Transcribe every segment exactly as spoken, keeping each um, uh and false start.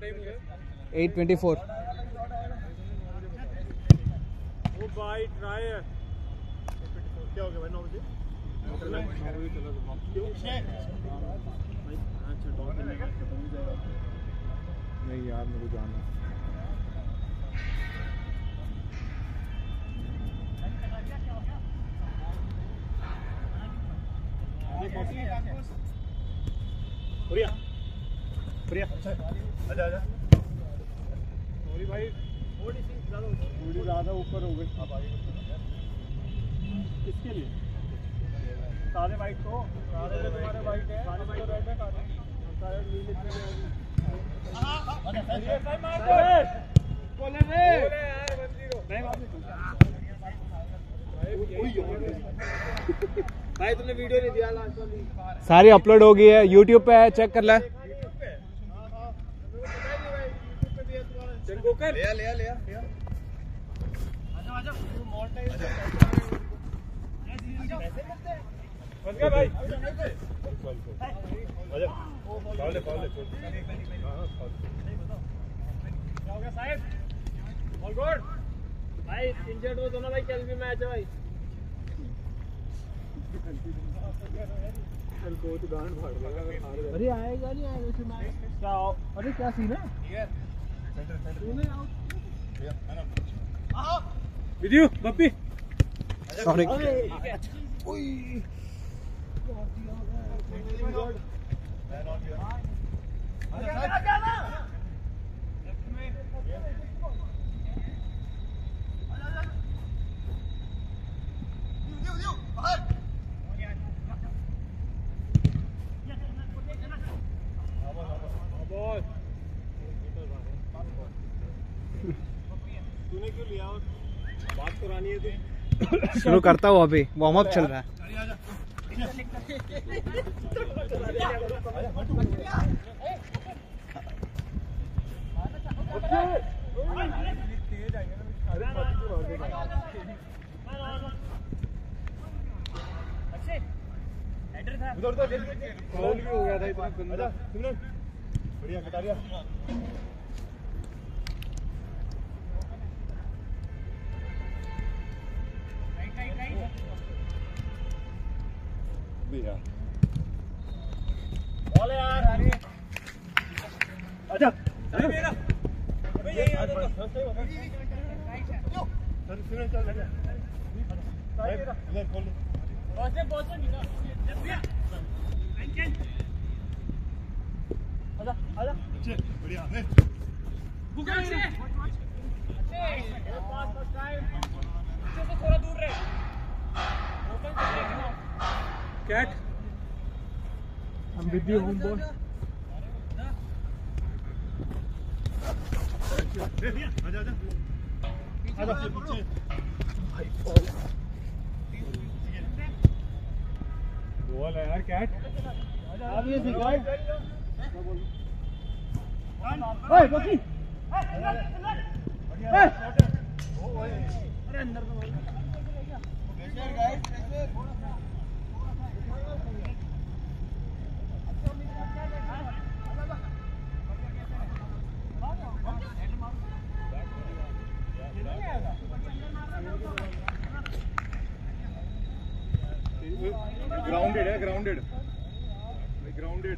Eight twenty four. ओ भाई try है। क्या हो गया भाई? नौ बजे नहीं यार मेरे को जाना है। प्रिया प्रिया आजा आजा। सॉरी भाई थोड़ी सी ज्यादा थोड़ी ज्यादा ऊपर हो गई। आप आगे किसके लिए? सारे वाइट को सारे तुम्हारे वाइट है, सारे वाइट रेड है, सारे नीले हां अरे भाई मार दो बोले रे यार वन जीरो। नहीं भाई तुमने वीडियो नहीं दिया लास्ट वाली। सारी अपलोड हो गई है, यूट्यूब पे है, चेक कर ले। ले ले ले ले आजा आजा मोनेटाइज बन गया भाई। आजा फाउल है फाउल है छोड़। हां हां फाउल क्या हो गया साहब? ऑल गुड भाई। इंजर्ड हो दोनों भाई। कल भी मैच है भाई। कल कोच गांड फाड़ देगा। अरे आएगा नहीं आएगा वैसे मैच क्या? अरे क्या सीन है विद यू बप्पी। सॉरी तूने क्यों लिया? और बात करानी है तो शुरू करता हूँ, अभी वार्म अप चल रहा है। उधर उधर फाउल भी हो गया था इतना गंदा। बढ़िया कटारिया यार बोले यार। अच्छा अरे मेरा अबे यही आ जा। सही होगा चल सुनो चल लगा साइड मेरा इधर खोल बस से बस नहीं ना। आजा आजा अच्छे बढ़िया है बुका से अच्छे पास फर्स्ट टाइम। अच्छे से थोड़ा दूर रहे। ओपन कर ले cat. I'm with you homeboy। आजा आजा आजा पीछे बॉल है यार कैट। अब ये सिखाओ। ओए बकी बढ़िया शॉट है। अरे अंदर तो ball pressure guys pressure. Grounded है ग्राउंडेड ग्राउंडेड।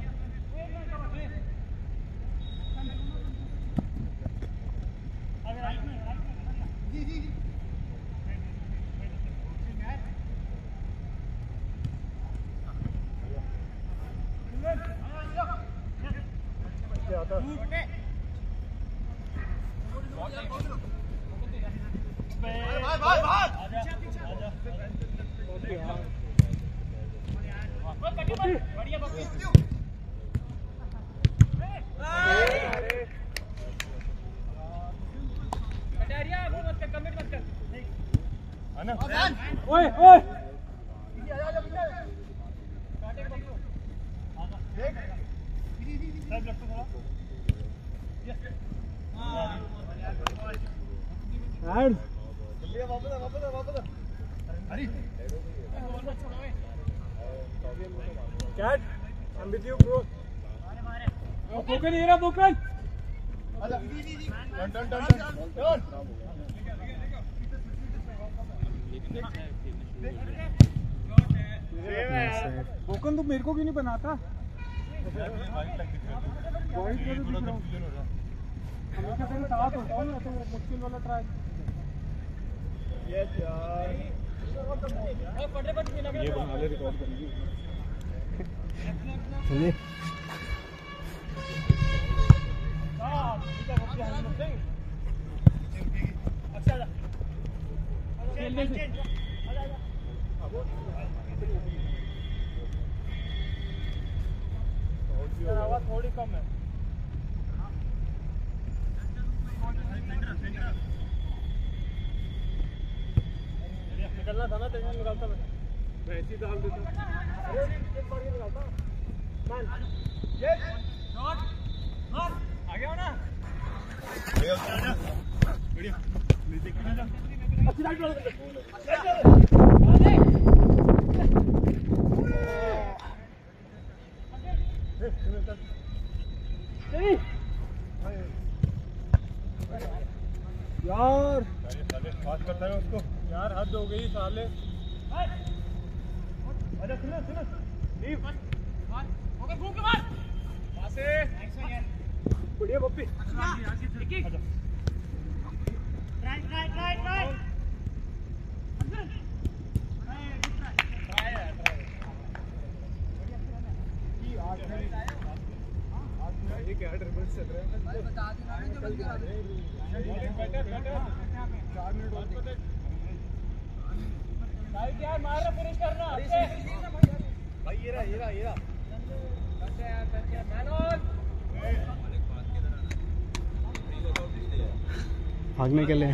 ओए ओए कैट I'm with you bro। बोकन ये रहा बोकन। टन टन टन बोकन तू मेरे को क्यों नहीं बनाता? वाइट का तो दिख रहा हूँ। हमेशा तेरे साथ होता हूँ ना, तो मुश्किल वाला ट्राई। यस यार। ये बना ले, रिकॉर्ड करेंगे। चलिए आवाज थोड़ी कम है। निकलना था ना, तेरे निकालता मैं भैंसी डाल देता। अरे एक बार ये निकालता मैन ये शॉट शॉट आ गया ना, बढ़िया बढ़िया देख के ना जा, अच्छी राइट वाला यार बात करता है उसको यार, हद हो गई साले। अरे सुनो सुनो लीव ओके भूख मार पासे बढ़िया पप्पी राइट राइट राइट राइट ये क्या ड्रिबल चल रहा है भाई, बता देना जो बंदी आ रही है। बेटर बेटर चार मिनट और भाई यार मार रहा, फिनिश करना भाई। ये रहा ये रहा ये रहा टच है यार, टच है मैन ऑन। भागने के लिए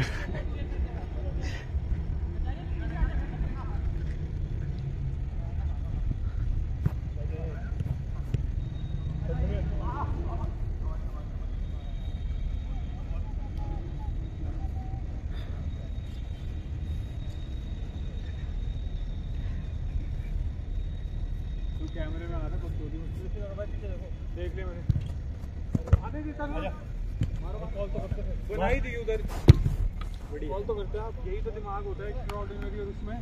कैमरे में आ रहा कुछ चोरी देख ले मैंने आने देता ना, मारो कॉल तो करते थे, बनाई थी उधर कॉल तो करते हैं आप। यही तो दिमाग होता है एक्स्ट्राऑर्डिनरी, और उसमें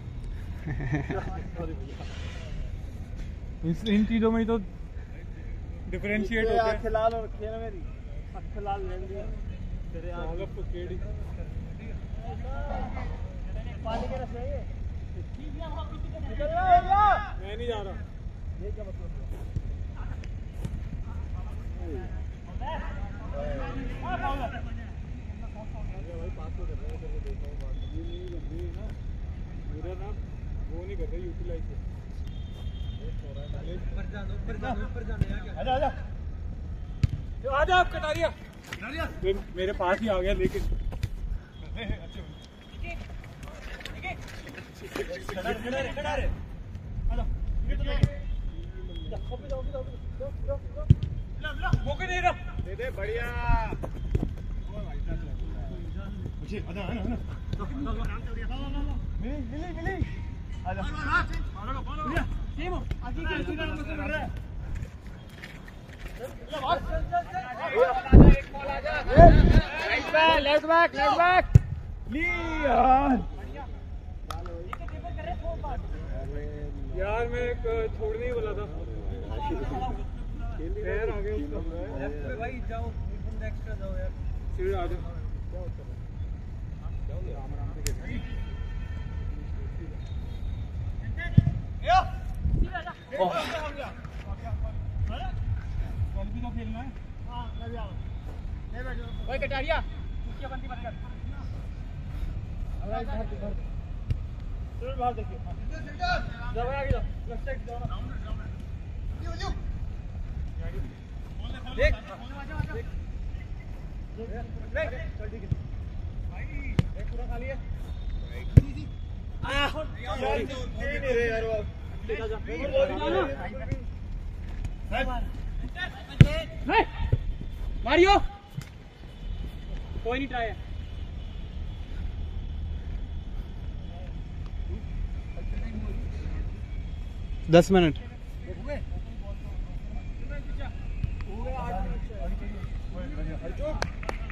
इस इन चीजों में ही तो डिफरेंशिएट होते हैं। आंखें लाल हो रखी है ना मेरी, आंखें लाल रहने दी तेरे आगे पकेड़ी पानी के रस है ये। मैं नहीं जा रहा। ये क्या मतलब है? भाई पास तो कर रहा है, तेरे को देखा हूं बात ये नहीं बन रही ना, पूरा ना वो नहीं कर रहे यूटिलाइज से। ऊपर जानो ऊपर जानो ऊपर जाने यार, क्या आजा आजा जो आजा आप कटारिया कटारिया मेरे पास ही आ गया लेकिन अच्छे खड़ा खड़ा रे खड़ा रे आजा मौके दे रहा दे दे बढ़िया मुझे आजा आना आना मिली मिली मिली आजा मारो मारो टीम आगे के इसी तरह मत रहा है। एक बॉल आजा right back left back left back ली यार यार मैं एक छोड़ने ही बोला था, पैर आ गया उसका। लेफ्ट पे भाई जाओ, एकदम एक्स्ट्रा जाओ यार, सीधे आ जाओ। क्या होता है आराम आराम से खेल यो सीधा जा हो गया। कल भी तो खेलना है। हां मैं भी आऊं, ले बैठ जाओ भाई कटारिया, उसकी बंदी बंद कर। अरे बाहर बाहर चल बाहर देखिए, जाओ आगे जाओ, लेफ्ट साइड जाओ ना, यू यू देख देख चल ठीक है भाई, एक पूरा खाली है आ यार नहीं रे यार वो देखा जा नहीं मारियो कोई नहीं ट्राई है। दस मिनट हो गए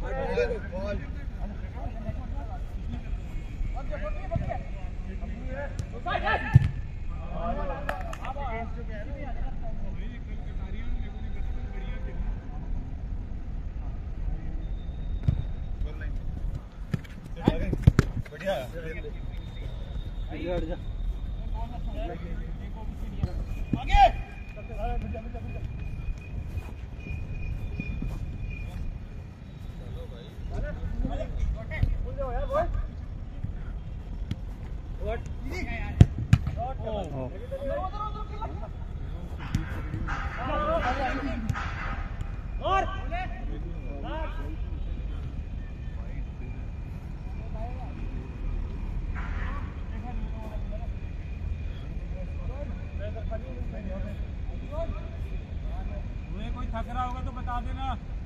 थक रहा होगा तो बता देना।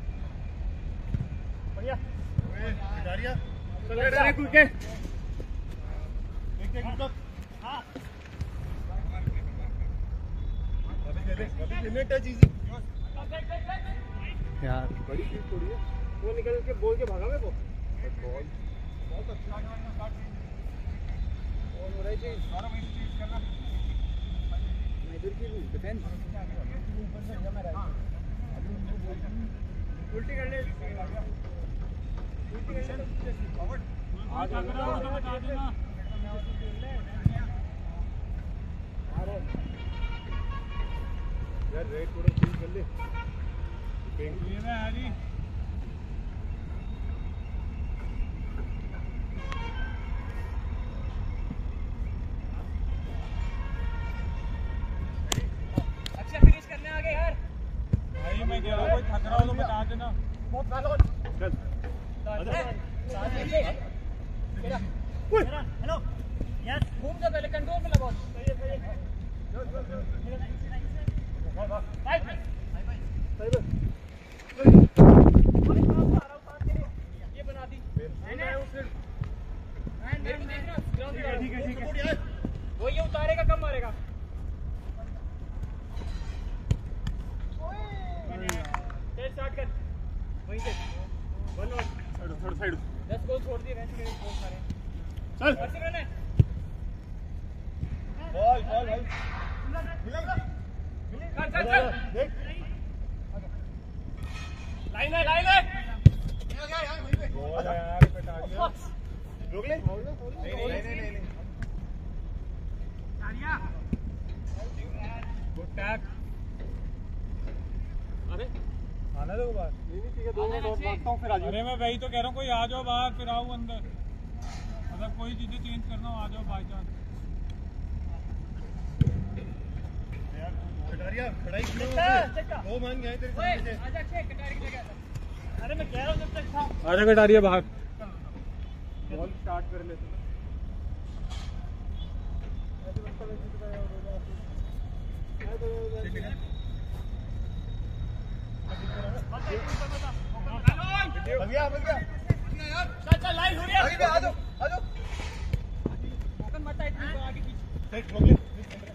बढ़िया गिटारिया चल डायरेक्ट विकेट विकेट गिर हां अभी दे दे अभी लिमिट है चीज यार बड़ी चीज थोड़ी है वो निकल के बोल के भागा मेरे को बॉल बहुत अच्छा और हो रही चीज और वही चीज करना इधर की डिफेंस ऊपर से जमा रहा है उल्टी कर ले उल्टी कर ले फॉरवर्ड आज अगर आओ तो बता देना यार रेड थोड़ा चेंज कर ले पेंट ये में हरी अच्छा फिनिश करने आ गए यार भाई मैं कह रहा हूं कोई थक रहा हो तो बता देना बहुत डालो चल हेलो यस घूम जा पहले कंट्रोल में लगा सही है सही है राइट सही है ये बना दी मैंने उसे मेरे को देख रहा ग्राउंड पे ठीक है ठीक है वो ये उतारेगा कम मारेगा चल स्टार्ट कर वहीं से वन और थोड़ा साइड दस गोल छोड़ दिए वैसे मेरे गोल मारे चल अच्छी रन है बॉल बॉल भाई चल चल चल देख लाइन है लाइन है बॉल यार कटा दिया रोक ले नहीं नहीं नहीं नहीं तारिया गुड टैक अरे आना दो बाहर नहीं नहीं ठीक है दो मिनट और भागता हूं फिर आ जाओ अरे मैं वही तो कह रहा हूं कोई आ जाओ बाहर फिर आओ अंदर अगर कोई चीजें चेंज करना हो आ जाओ बाय चांस यार कटारिया खड़ाई क्यों हो गई वो मान गए तेरे ओए आजा छे कटारी की जगह अरे मैं कह रहा हूं जब तक था आजा कटारिया बाहर बॉल स्टार्ट कर ले भैया भैया चल चल लाइन हो रही है आगे आ जाओ आ जाओ ओकन मत इतनी आगे पीछे सेट रोक ले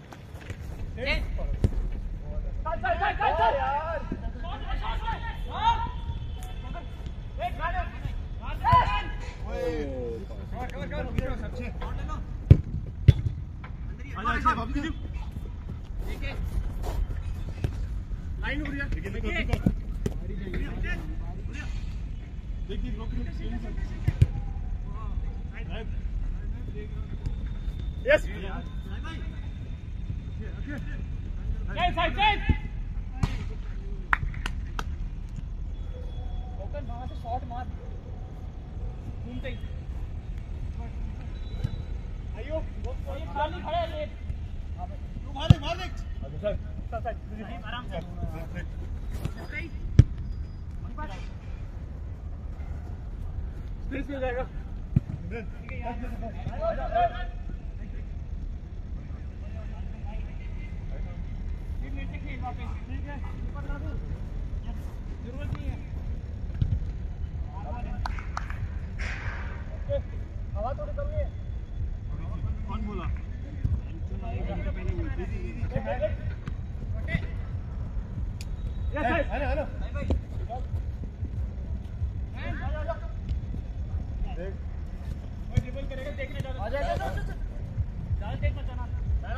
चल चल चल चल चल यार एक गाड़ी ओए कवर कवर कवर पीछे सबसे आजा आजा बाबू जी ठीक है लाइन हो रही है ठीक है देखो देखो देखिए रोक लो यस चल साइड चल ओकन वहां से शॉट मार घूमते ही आयो वो कोई खाली खड़ा है लेट तू मार दे मार दे अच्छा सर चल चल आराम से सही स्पेस मिल जाएगा ठीक है यार ये मेरे से खेल वापस ठीक है ऊपर ला दूं जरूरत नहीं है हवा थोड़ी कम है कौन बोला यस हेलो हेलो देखने जाओ आ जा जा जाल देख मत जाना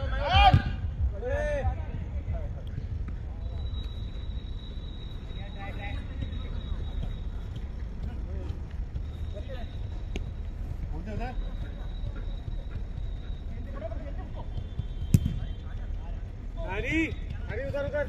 हरी हरी उधर उधर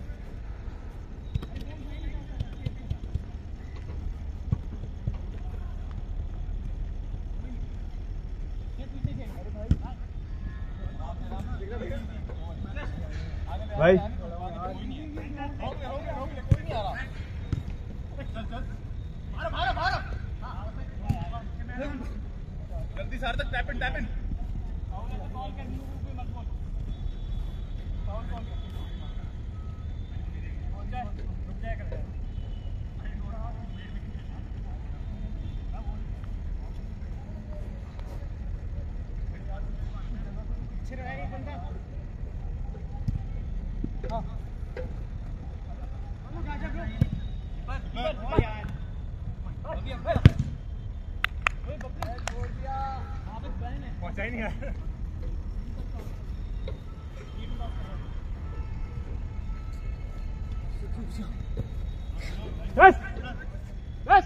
भाई जल्दी सार्थक टैप इन टैप इन पहुंचा ही नहीं है बस बस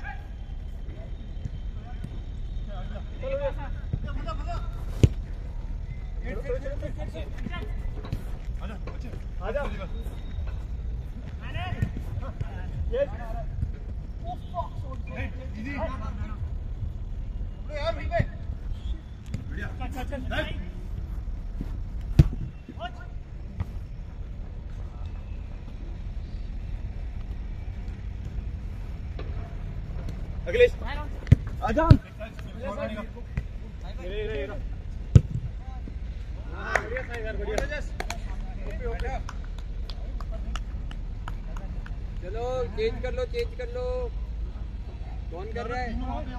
आजा यार भाई बढ़िया चल चल चल अगले आजा ये ये ये हां बढ़िया था यार बढ़िया ओके ओके चलो चेंज कर लो चेंज कर लो कौन कर रहा है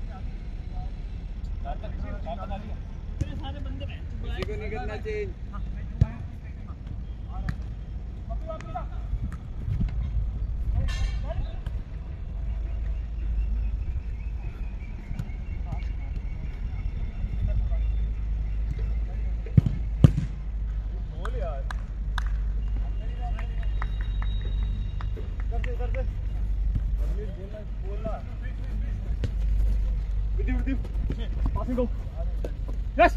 किसी को नहीं करना चेंज Passing go. Yes.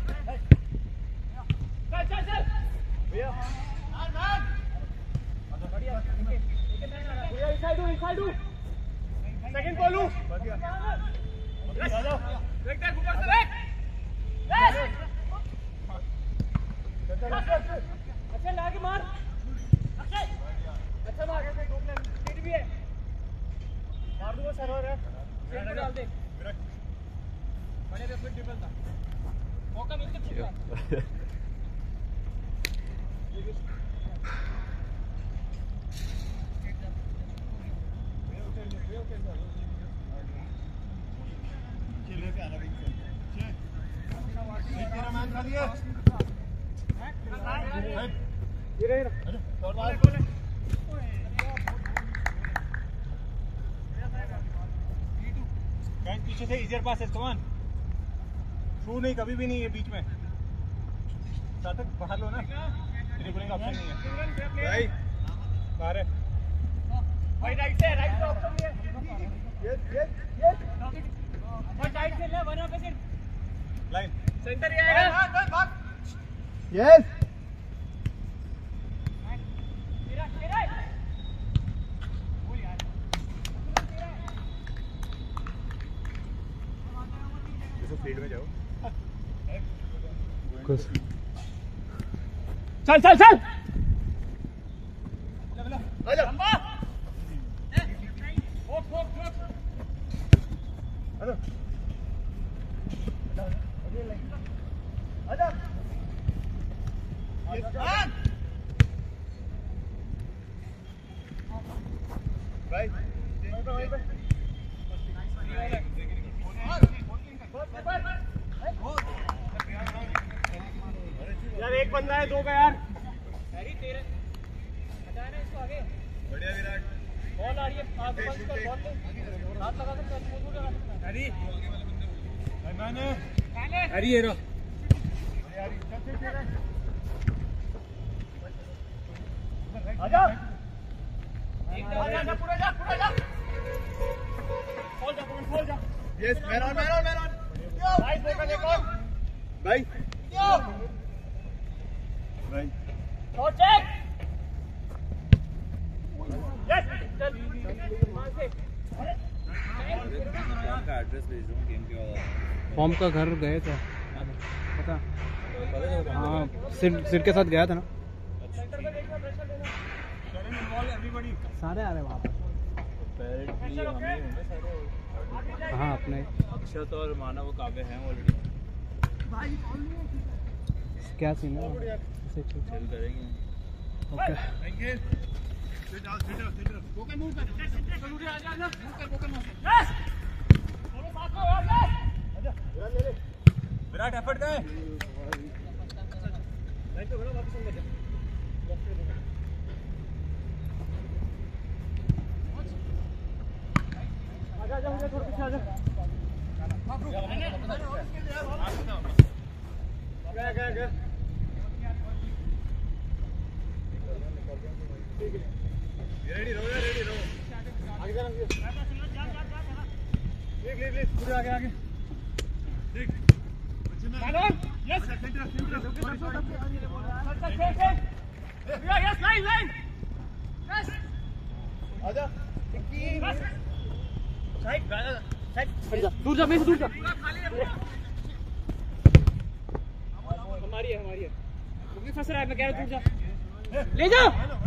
चल चल चल भैया मार मार बढ़िया भैया इनसाइड हो इनसाइड हो सेकंड बॉल हो बढ़िया यस आ जाओ देख देख ऊपर से देख यस अच्छा लाके मार अक्षय अच्छा मार स्पीड भी है मार दो सर्वर है सेंटर डाल दे बड़े पे फिर ट्रिपल था मौका मिलते पूरा तेरा मैन खा दिया ये रहे गाइस पीछे से इजियर पास है कमान थ्रू नहीं कभी भी नहीं है बीच में सार्थक बाहर लो ना ड्रिबलिंग का ऑप्शन नहीं है भाई बाहर है भाई राइट से राइट से ऑप्शन भी है यस यस यस और साइड से ले वरना पे सिर्फ लाइन सेंटर ही आएगा भाग भाग यस तेरा तेरा बोल यार जैसे फील्ड में जाओ कुछ चल चल चल आजा लंबा फोक फोक फोक हेलो आजा भाग भाई यार एक बंदा है दो का यार हैरी तेरे हटाना इसको आगे बढ़िया विराट बॉल आ रही है हाथ बंद कर बॉल ले हाथ लगा सकता है मुंह लगा सकता है हैरी भाई मैंने अरे ये रो आजा आजा पूरा जा पूरा जा खोल जा खोल जा yes man on man on man on भाई देखो देखो भाई भाई शॉट चेक यस चल मार से का एड्रेस भेज दूं गेम के वाला फॉर्म का घर गए थे पता हाँ सिर सिर के साथ गया था ना सारे आ रहे वहाँ पर हाँ अपने अक्षत और मानव काव्य हैं ऑलरेडी क्या सीन है खेल करेंगे ओके विराट एफर्ट गए आजा आजा थोड़ा पीछे आजा गया गया गया रेडी रहो रेडी रहो आगे जाना देख ले ले पूरे आगे आगे देख hello yes centre centre yes line line yes आजा साइड साइड दूर जा मेरे दूर जा हमारी है हमारी है मुझे फंस रहा है मैं कह रहा हूं दूर जा ले जा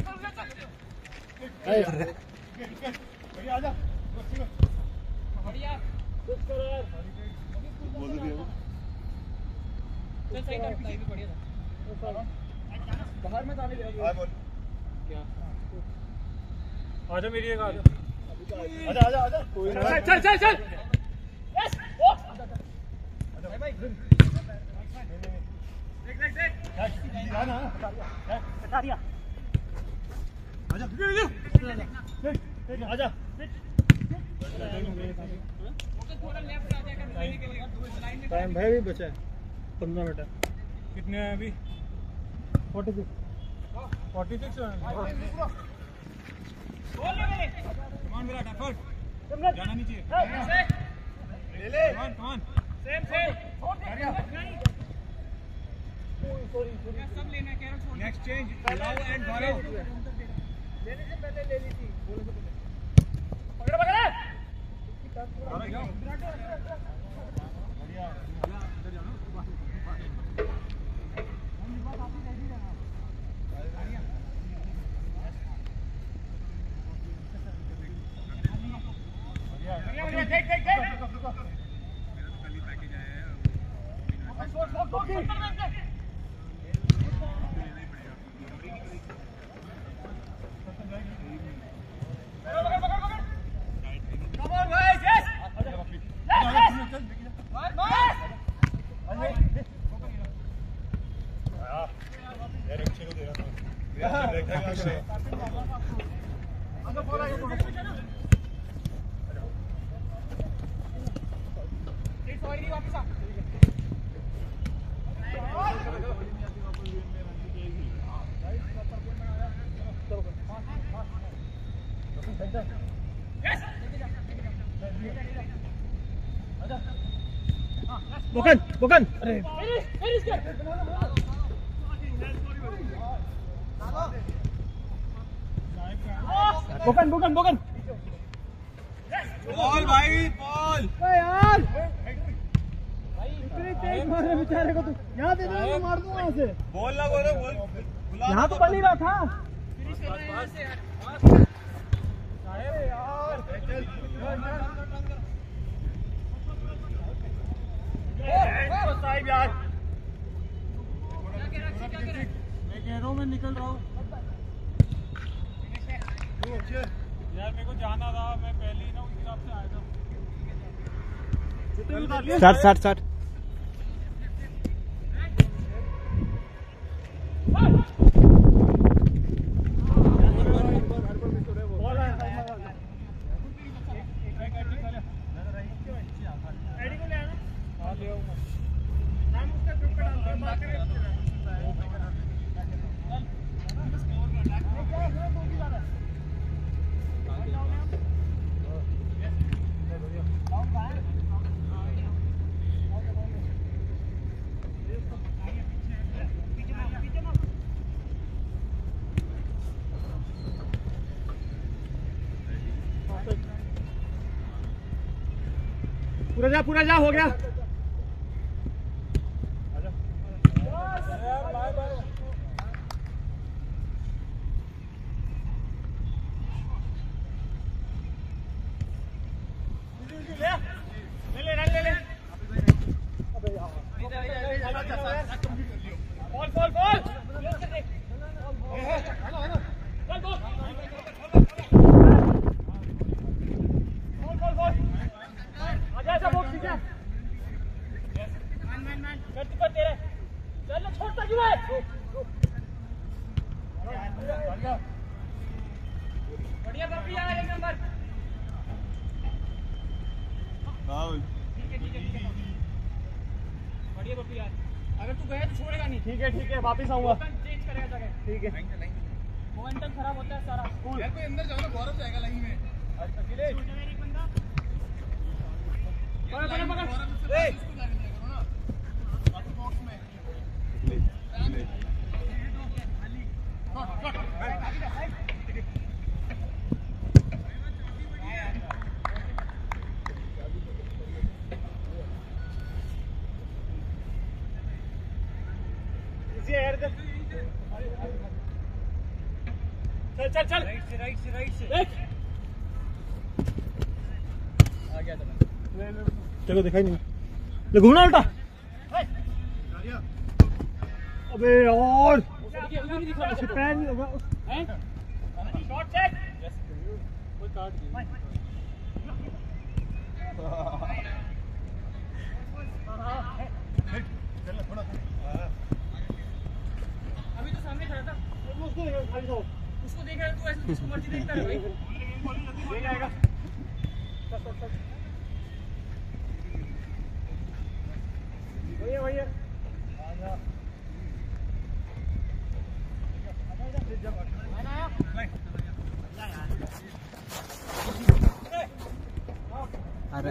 बढ़िया आजा बढ़िया कुछ करो यार बोल दे चल सही कर पीछे भी बढ़िया था बाहर में जाने दे हां बोल क्या आजा मेरी एक आजा आजा आजा आजा चल चल चल यस ओ आजा भाई देख देख देख जाना हटा दिया आजा देख आजा थोड़ा लेफ्ट आ जाएगा लाइन के लिए टाइम भाई भी बचा है पंद्रह मिनट कितने हैं अभी छियालीस छियालीस कमान विराट एफर्ट जाना नहीं चाहिए ले ले come on come on same same sorry sorry सब लेना है कह रहा हूं next change allow and Gaurav लेने से पहले ले ली थी बोले से पहले पकड़ पकड़ बढ़िया अंदर जाओ देख देख देख बुकन बुकन अरे बुकन बुकन बुकन बॉल भाई बॉल यार इतनी तेज मारे बेचारे को तू यहाँ दे दे मैं मार दूंगा वहाँ से बॉल ना बोलो बॉल यहाँ तो बन ही रहा था साहिब यार मैं कह रहा हूँ मैं निकल रहा हूँ यार मेरे को जाना था मैं पहले ही ना उस हिसाब से आया था साठ साठ साठ पूरा जा पूरा जा हो गया ले ले ले ले बॉल बॉल बॉल बढ़िया बप्पी यार एक नंबर फाउल बढ़िया बप्पी यार अगर तू गया तो छोड़ेगा नहीं ठीक है ठीक है वापस आऊंगा चेंज करेगा जगह ठीक है मोमेंटम खराब होता है सारा स्कूल यार कोई अंदर जाओ ना गौरव जाएगा लाइन में अकेले एक बंदा पकड़ पकड़ पकड़ ए बॉक्स में चल चल चल राइट से राइट से राइट से देख आ गया था चलो दिखाई नहीं ले घूमना उल्टा अबे और पैर नहीं होगा हैं शॉट चेक कोई काट दिया चल थोड़ा अभी तो सामने खड़ा था उसको देख खाली जाओ उसको देख रहा है तू ऐसे जिसको मर्जी देखता है भाई देख आएगा चल चल चल भैया भैया अरे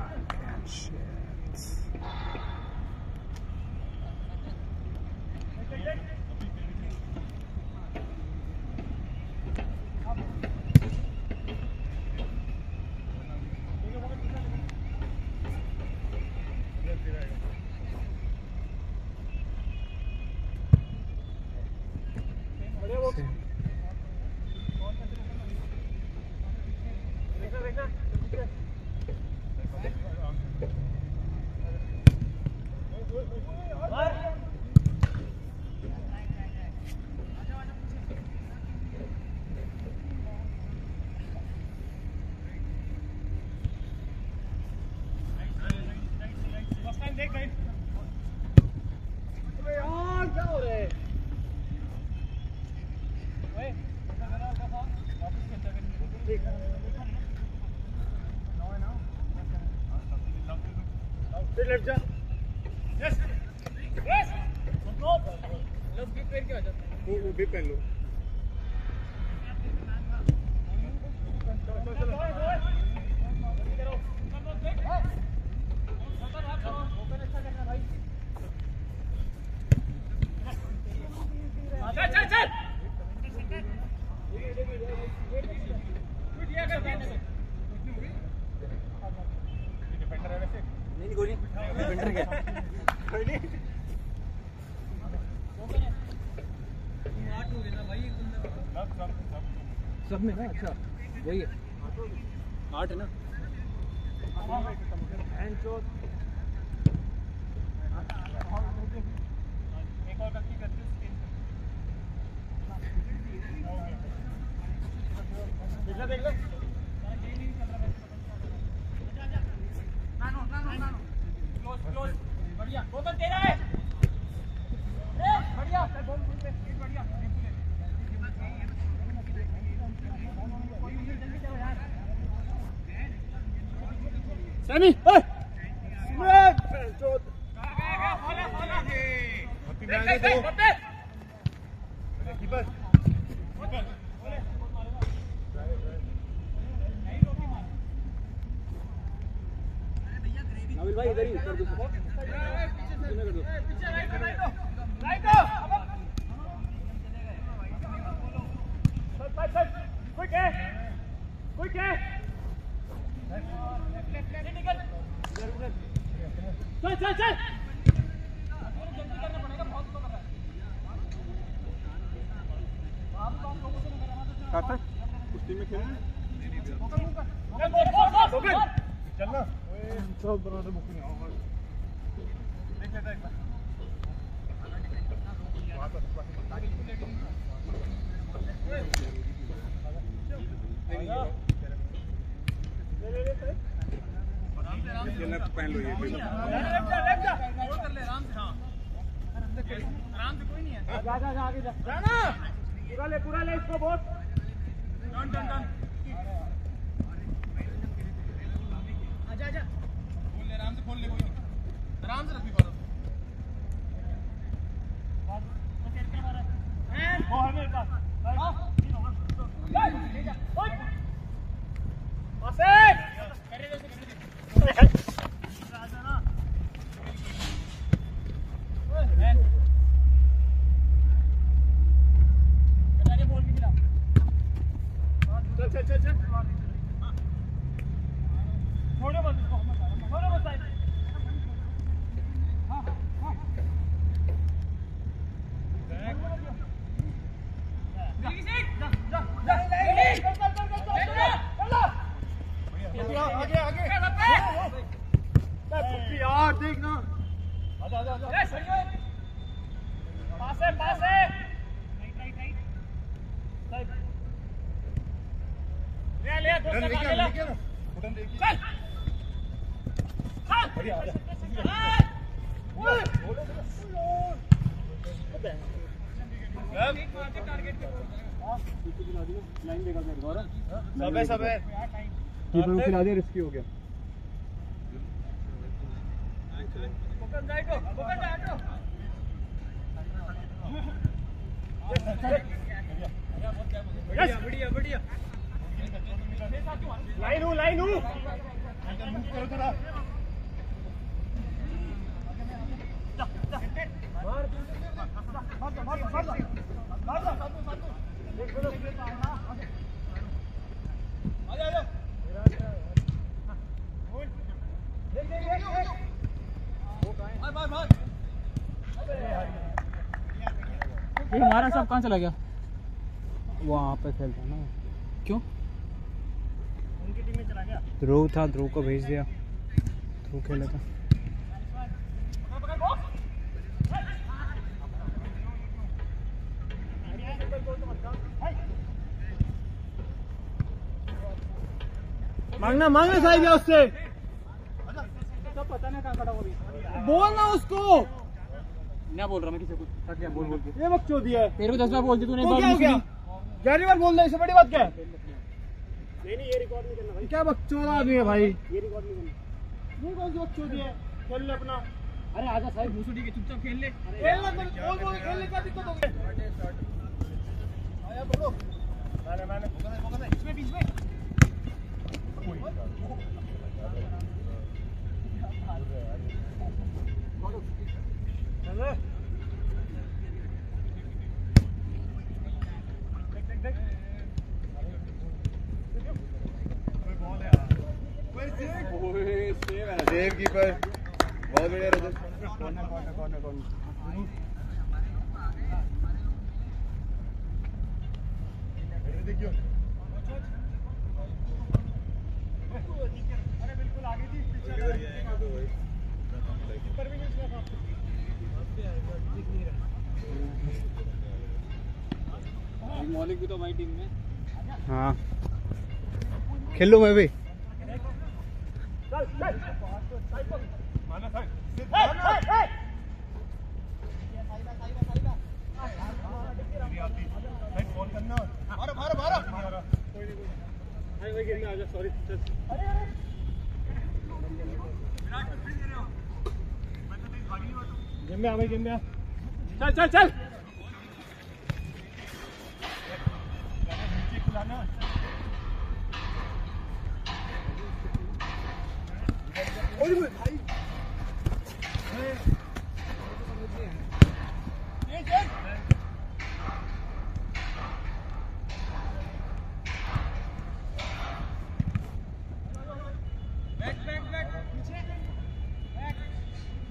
लेट जा यस यस लो बिप पहन के आ जा वो वो बिप पहन लो चलो चलो चल चल चल दिया कर डिफेंडर है वैसे नहीं गोली डिफेंडर क्या कोई नहीं आठ हो गया ना भाई एक बंदा सब सब सब में ना अच्छा वही है आठ है ना एंड चोट एक और गलती करते देख ले देख ले नानो नानो नानो क्लोज क्लोज बढ़िया गोपन तेरा है ए बढ़िया बॉल बॉल पे बढ़िया सैमी ए सिमरन चोट बोला बोला हैप्पी मैच दो कीपर अविल भाई इधर ही कर दो पीछे कर दो पीछे राइट राइट राइट चल चल चल क्विक है क्विक है लेफ्ट लेफ्ट लेफ्ट निकल चल चल चल करता कुश्ती में खेलना चलना चल बना दे मुक्की नहीं आओ देख लेता एक बार पहन लो ये कर ले आराम से। हाँ आराम से, कोई नहीं है। जा जा जा आगे जा जाना पूरा ले पूरा ले इसको बहुत डन डन डन आजा आजा खोल ले आराम से, खोल ले, कोई नहीं, आराम से रख भी पारो। वो है मेरे पास ले जा ओए पासे कर दे कर दे आजा ना ओए आगे बोल के खिला चल चल चल चल छोड़ो मत इसको छोड़ो मत साइड हां हां आगे आगे यार देख ना आजा आजा आजा सही है पास है पास है राइट राइट राइट साइड ले ले दो रन से लेके ले लेके ना बटन देखिए चल चल बढ़िया आजा ओए लाइन देगा मेरे गौरव सब है सब है कीपर को खिला दिया, रिस्की हो गया। पकड़ जाए को पकड़ जाए को यस बढ़िया बढ़िया लाइन हूं लाइन हूं मूव करो थोड़ा मार मार मार मार मार आजा आजा देख देख देख वो कहां है मार मार ये हमारा सब कहाँ चला गया? वहाँ पे खेलता ना, क्यों? उनकी टीम में चला गया। ध्रुव था, ध्रुव को भेज दिया, ध्रुव खेला था। मांगना मांगना साहिब उससे सब पता नहीं कहाँ खड़ा हो अभी बोल ना उसको क्या बोल रहा मैं किसी को क्या बोल बोल के ये वक्त चो दिया है तेरे को दस बार बोल दी तूने, तो क्या हो गया ग्यारहवीं बार बोल रहा है, इससे बड़ी बात क्या है? नहीं नहीं ये रिकॉर्ड नहीं करना भाई, क्या बकचोदा आदमी है भाई, ये रिकॉर्ड नहीं करना। ये कौन सी बकचोदी है? खेल ले अपना। अरे आजा साहिब भूसुड़ी के चुपचाप खेल ले, खेल ले बोल बोल खेल ले, क्या दिक्कत हो गई? आया पकड़ो मैंने मैंने बीच में बीच में चल देव कीपर बहुत बढ़िया Rajat corner corner corner corner देखियो अरे बिल्कुल आगे थी कीपर भी नहीं था दिख नहीं रहा। मौलिक भी तो हमारी टीम में। हाँ खेल लो मैं भी चल चल माना साइड साइड बॉल करना मारो मारो मारो कोई नहीं कोई भाई गेम में आ जा, सॉरी चल अरे गेम में आ भाई, गेम में आ, चल चल चल ओए भाई ये चल बैक बैक बैक पीछे बैक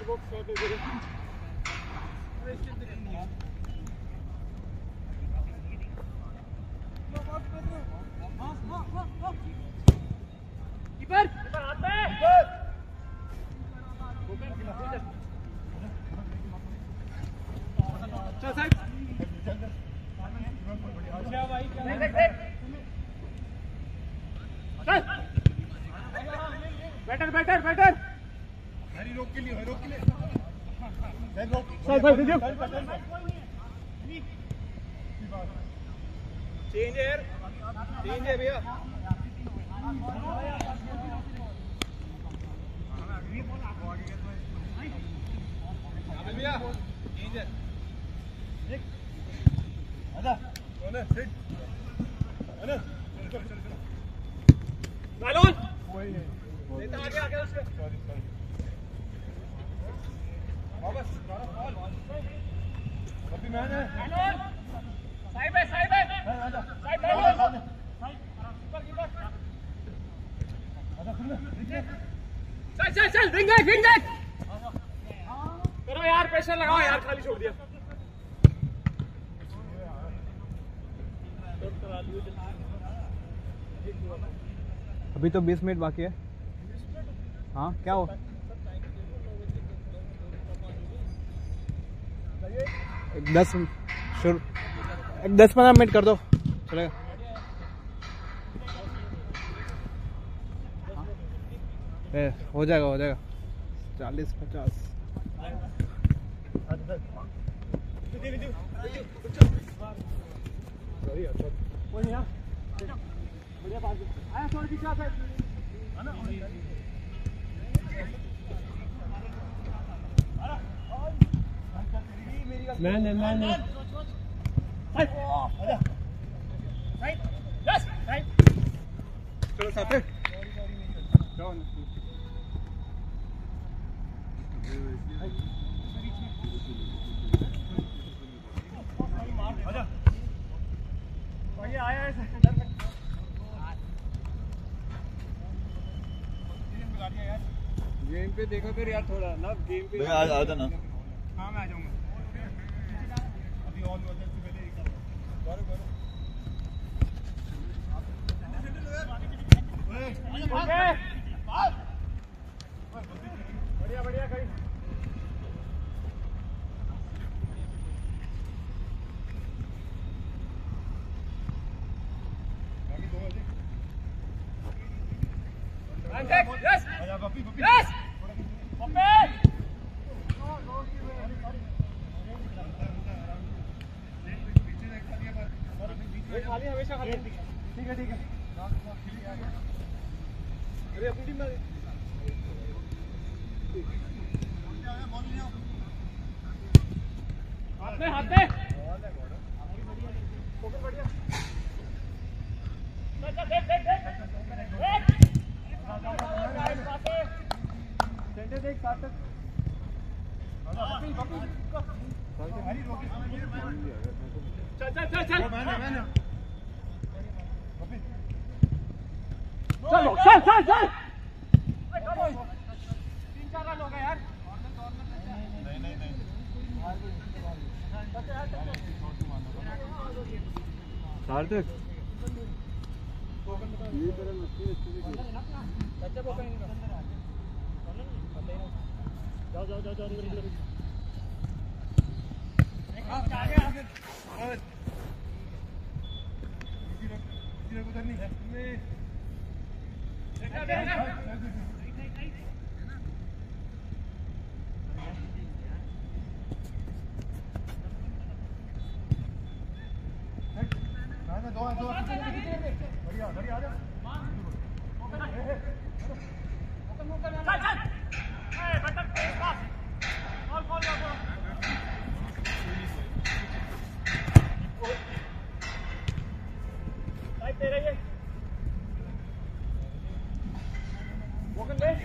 बॉक्स शॉट दे दे कीपर कीपर हाथ में चल साइड अच्छा भाई देख देख देख चल बैटर बैटर बैटर हरी रोक के लिए रोक के लिए चल भाई दीजिए चेंज है यार चेंज है भैया भैया चेंज है आजा कौन है सिट है ना चल चल चल नालोन कोई नहीं नेता आगे आगे उसके सॉरी सॉरी वापस बॉल अभी मैन है नालोन साइड पे साइड पे आजा साइड पे आजा कीपर कीपर सुन ले चल चल चल विंग बैक विंग बैक करो यार प्रेशर लगाओ यार खाली छोड़ दिया अभी तो बीस मिनट बाकी है। हाँ क्या हो एक दस शुरू एक दस पंद्रह मिनट कर दो चलेगा। ए, हो जाएगा हो जाएगा चालीस पचास बढ़िया पास आया थोड़ा पीछे से मैन है मैन है साइड साइड यस साइड चलो साथे जाओ आजा बढ़िया आया है गेम पे देखो फिर यार थोड़ा ना गेम पे आ जा ना हाँ मैं आ जाऊंगा अभी ऑन होता है पहले एक करो करो बढ़िया बढ़िया कहीं बाकी दो बजे यस आजा पप्पी पप्पी यस पप्पी खाली हमेशा खाली ठीक है ठीक है अरे अपनी टीम में हाथ में हाथ में फोकस बढ़िया चल चल देख देख देख सेंटर देख साथ तक पप्पी पप्पी चल चल चल चल चलो चल चल चल तीन चार रन हो गए यार नहीं नहीं नहीं सार्थक ये तरह मस्ती अच्छी से जाओ जाओ जाओ जाओ उधर नहीं है दो दो बढ़िया बढ़िया आ जा चल चल ए बटन पे pass ball ball ball right पे रहिए वोकन ले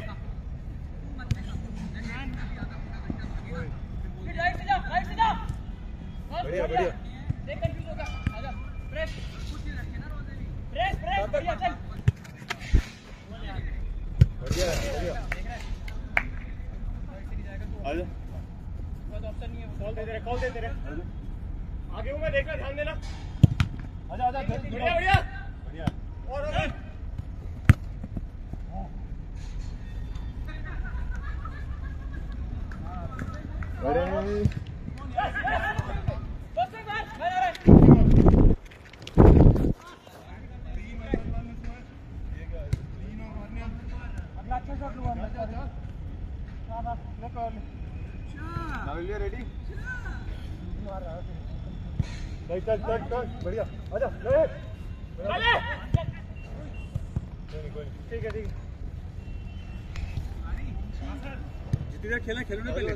फिर राइट से जा राइट से जा बढ़िया बढ़िया देख कंफ्यूज होगा आजा प्रेस प्रेस प्रेस बढ़िया चल बढ़िया बढ़िया आजा ऑप्शन नहीं है वो। कॉल दे दे रहे कॉल दे दे रहे आगे हूं मैं देखना ध्यान देना आजा आजा बढ़िया बढ़िया बढ़िया और और अरे रेडी चल चल चल चल बढ़िया आजा ले ठीक है ठीक है जितनी खेलना खेलो ना पहले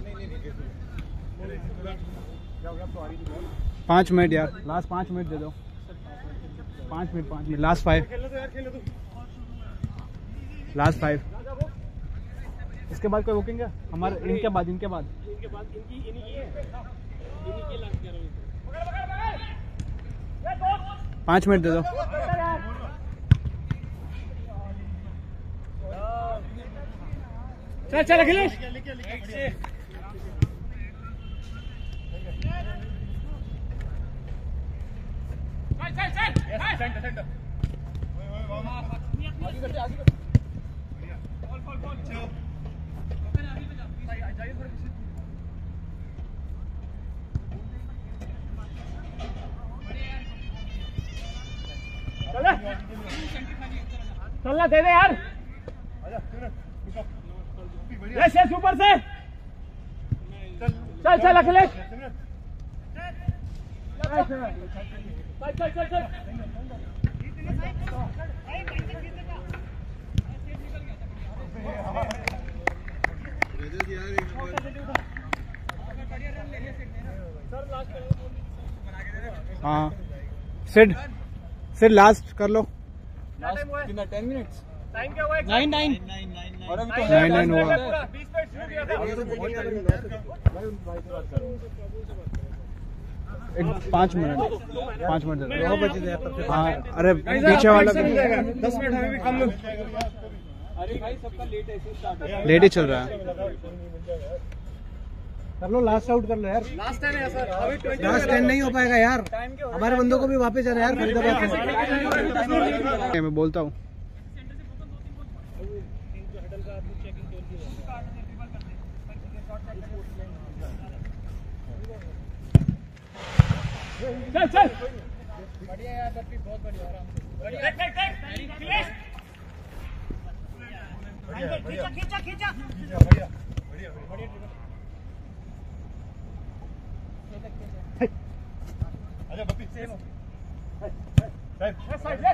पाँच मिनट यार, लास्ट पाँच मिनट दे दो। पाँच मिनट पाँच मिनट लास्ट फाइव खेलो तो यार खेलो तू लास्ट फाइव। इसके बाद कोई बुकिंग है हमारे? इनके बाद इनके बाद इनके बाद इनकी इन्हीं की है इन्हीं की लास्ट करो पाँच मिनट दे दो। चल चल अखिलेश चल चल चल सेंटर सेंटर आगे करते आगे करते बॉल बॉल बॉल चलो ओपन आगे पे जा जाइए थोड़ा पीछे चल चलना दे दे यार आजा यस यस ऊपर से चल चल अखिलेश चल चल चल चल हाँ सिड सिड लास्ट कर लो। कितना टेन मिनट्स टाइम क्या हुआ? नाइन नाइन और अभी तो नाइन नाइन हुआ। बीस मिनट शुरू किया था एक पाँच मिनट पाँच मिनट दे दो। हाँ अरे पीछे वाला भी दस मिनट हमें भी कम लो अरे भाई सबका लेट ऐसे स्टार्ट लेट ही चल रहा है। कर लो लास्ट आउट कर लो यार। लास्ट टाइम है सर अभी ट्वेंटी लास्ट टेन नहीं हो पाएगा यार, हमारे बंदों को भी वापस जाना है यार फरीदाबाद से। मैं बोलता हूँ चल चल बढ़िया यार तब बहुत बढ़िया आराम से बढ़िया देख देख अखिलेश खींचा खींचा खींचा बढ़िया बढ़िया बढ़िया आजा बप्पी सेम साइड साइड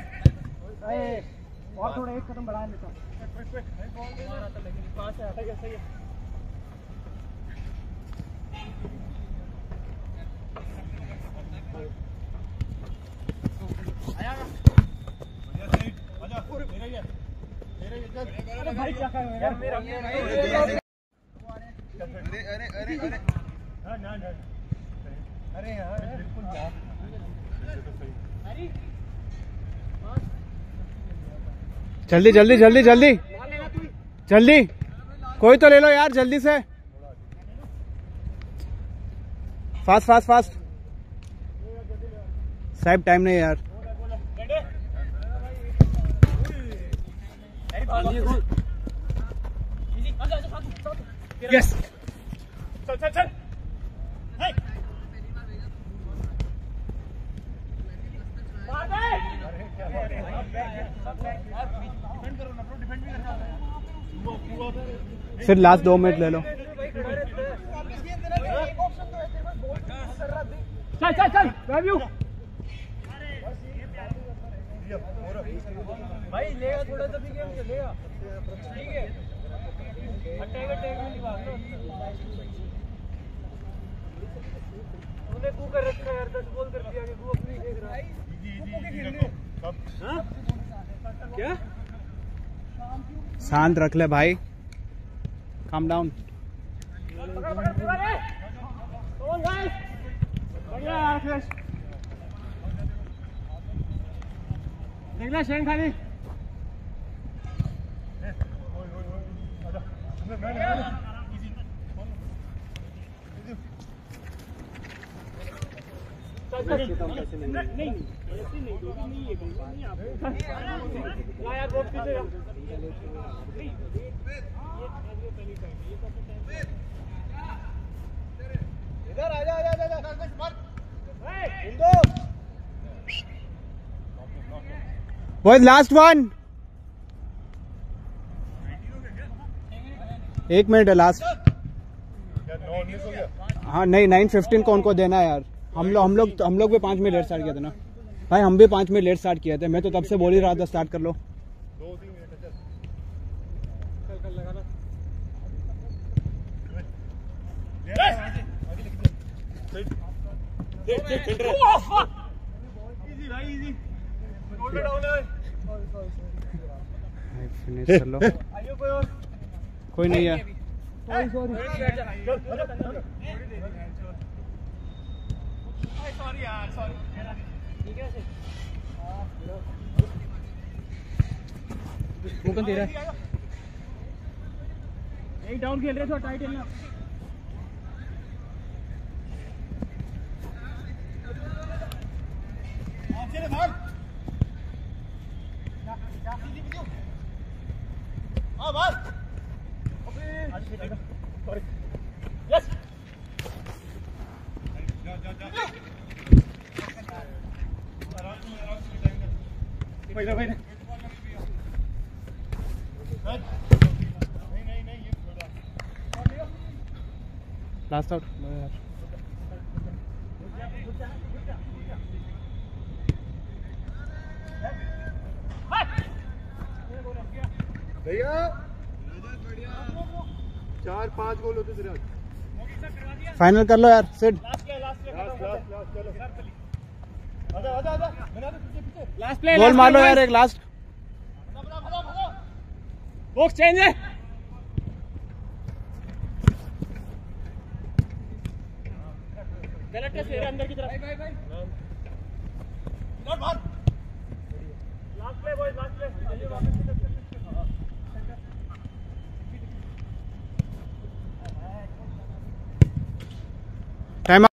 और थोड़ा एक कदम बढ़ा लेता हूँ। मारा था लेकिन पास है सही है सही है आया बढ़िया सही आजा मेरा ही है मेरा ही चल अरे भाई क्या कर यार मेरा अरे अरे अरे अरे हां ना ना अरे यार बिल्कुल यार जल्दी जल्दी जल्दी जल्दी जल्दी कोई तो ले लो यार जल्दी से। फास्ट फास्ट फास्ट साहब टाइम नहीं है यार। यस चल चल चल फिर लास्ट दो मिनट ले लो। चल चल चल रिव्यू भाई लेगा थोड़ा सा भी गेम चलेगा ठीक है हटेगा टैग में नहीं भागना तूने कू कर रखा है यार दस बॉल कर दिया कि तू अपनी देख रहा है हां क्या शांत रख ले भाई, काम डाउन। देखना शेन खाली नहीं नहीं ऐसे नहीं दोगी नहीं है नहीं आप ला यार बहुत पीछे नहीं ये पहली टाइम ये तो टाइम इधर आजा आजा आजा मार इंदो बॉयज लास्ट वन, एक मिनट है लास्ट। हाँ नहीं, नाइन फिफ्टीन को उनको देना है यार। हम लोग हम लोग हम लोग भी पाँच मिनट लेट स्टार्ट किया था ना भाई, हम भी पाँच मिनट लेट स्टार्ट किए थे। मैं तो तब से बोल ही रहा था स्टार्ट कर लो। दो तीन मिनट चल कल कल लगा ना इजी भाई इजी गोल्ड डाउन है फिनिश कर लो। आइयो कोई और कोई नहीं है। सॉरी सॉरी सॉरी यार सॉरी ठीक है वो कौन दे रहा है? एक डाउन खेल रहे थे टाइट खेलना चले भाग हां भाग सॉरी यस जा जा जा भाई भाई नहीं नहीं नहीं ये लास्ट आउट भैया चार पांच गोल होते तेरे आज। फाइनल कर लो यार Sid. Last play last play last last last चलो आजा आजा आजा बना दे पीछे पीछे लास्ट प्ले गोल मार लो यार एक लास्ट। बना बना बना बॉक्स चेंज है गलत है शेर अंदर की तरफ भाई भाई नॉट मार last play boys last play चलिए वापस टाइम